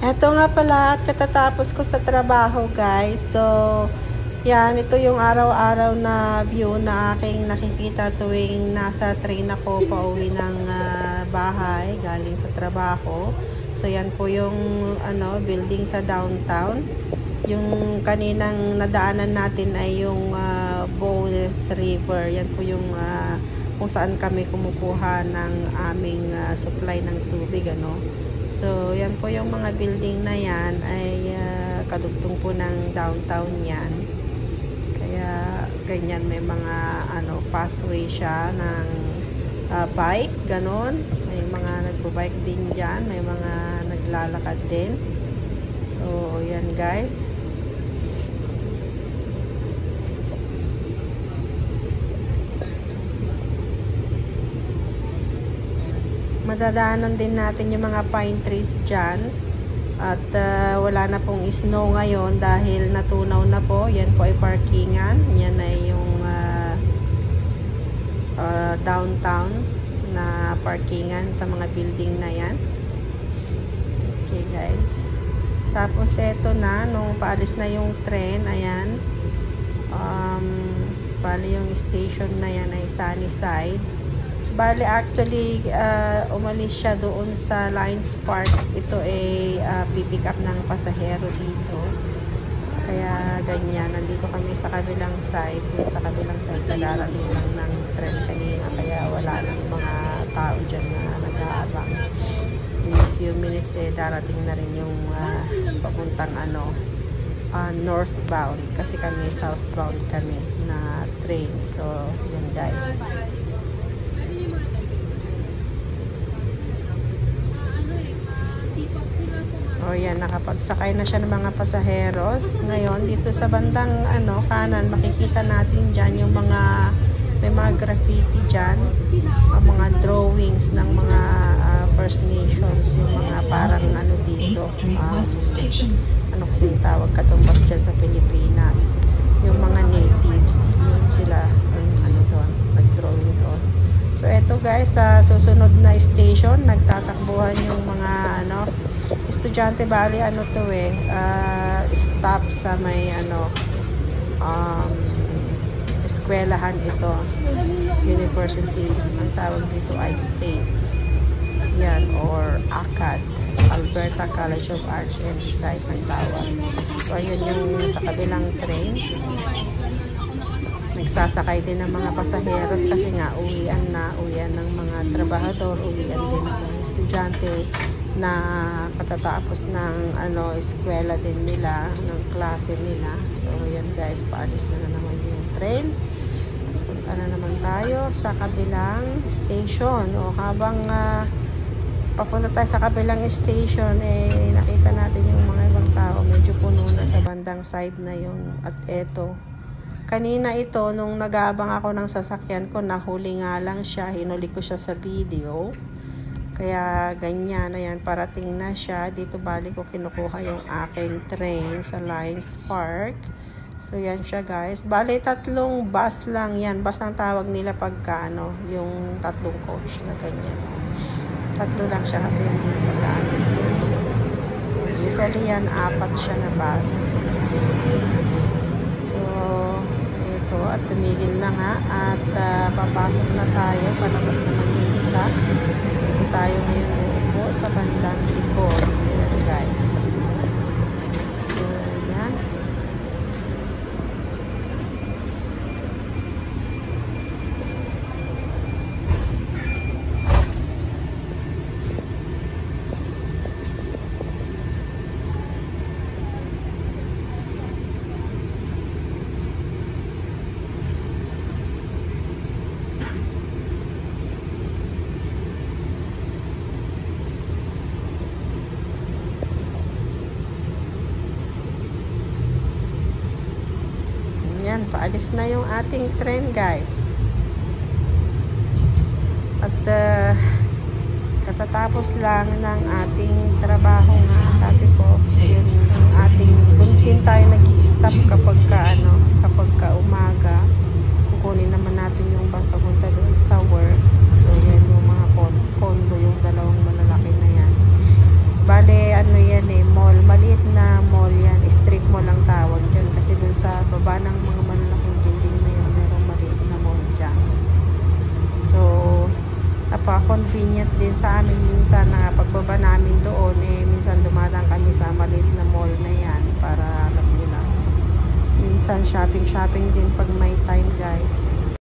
Eto nga pala, katatapos ko sa trabaho guys. So, yan, ito yung araw-araw na view na aking nakikita tuwing nasa train ako pauwi ng bahay galing sa trabaho. So, yan po yung building sa downtown. Yung kaninang nadaanan natin ay yung Bowness River. Yan po yung kung saan kami kumukuha ng aming supply ng tubig, So, yan po yung mga building na yan ay kadugtong po ng downtown yan. Kaya ganyan, may mga pathway siya ng bike, ganon. May mga nagbabike din dyan, may mga naglalakad din. So, yan guys. Madadaanan din natin yung mga pine trees dyan. At wala na pong snow ngayon dahil natunaw na po. Yan po ay parkingan. Yan ay yung downtown na parkingan sa mga building na yan. Okay guys. Tapos eto na, nung paalis na yung tren, ayan. Bali yung station na yan ay Sunnyside. Bali, actually, umalis siya doon sa Lions Park. Ito ay pipick up ng pasahero dito. Kaya ganyan, nandito kami sa kabilang side. Sa kabilang side, darating lang ng tren kanina. Kaya wala nang mga tao dyan na nag-aabang. In a few minutes, darating na rin yung papuntang northbound. Kasi kami, southbound kami na train. So, yan guys. O yan, nakapagsakay na siya ng mga pasaheros. Ngayon, dito sa bandang kanan, makikita natin dyan yung may mga graffiti dyan. Ang mga drawings ng mga First Nations. Yung mga parang dito. Kasi tawag katumbas dyan sa Pilipinas. Yung mga natives. Yun sila, doon, nag-drawing doon. So, eto guys, sa susunod na station, nagtatakbuhan yung mga estudyante. Bali, stop sa may eskwelahan ito. University, ang tawag dito ay SAIT. Yan, or ACAD, Alberta College of Arts and Design ang tawag. So, ayun yung sa kabilang train. Nagsasakay din ng mga pasaheros kasi nga uwian ng mga trabahador, uwian din ng mga estudyante na katatapos ng eskwela din nila, ng klase nila. So yan guys, paalis na naman yung train. Punta na naman tayo sa kabilang station. O habang papunta tayo sa kabilang station, nakita natin yung mga ibang tao, medyo puno na sa bandang side na yun. At eto, kanina ito, nung nag-aabang ako ng sasakyan ko, nahuli nga lang siya, hinuli ko siya sa video. Kaya ganyan, ayan, parating na siya. Dito bali ko kinukuha yung aking train sa Lions Park. So yan siya guys. Bali, 3 bus lang yan. Bus ang tawag nila pagka yung 3 coach na ganyan. 3 lang siya kasi hindi pagkaano. Usually yan, 4 siya na bus. At tumigil na nga at papasok na tayo. Palabas naman yung isa. Dito tayo ngayon uupo sa bandang likod. Ayan guys. So yan. Yan, paalis na yung ating train guys. At katatapos lang ng ating trabaho nga. Sabi ko, yun yung ating buntin tayo nag-i-stop kapag umaga. Kukunin naman natin yung bus papunta doon sa work. So yan yung mga condo, yung dalawang malalaki na yan. Bale, yan namin minsan na pagbaba namin doon, minsan dumadaan kami sa maliit na mall na yan para alam nila. Minsan shopping din pag may time guys.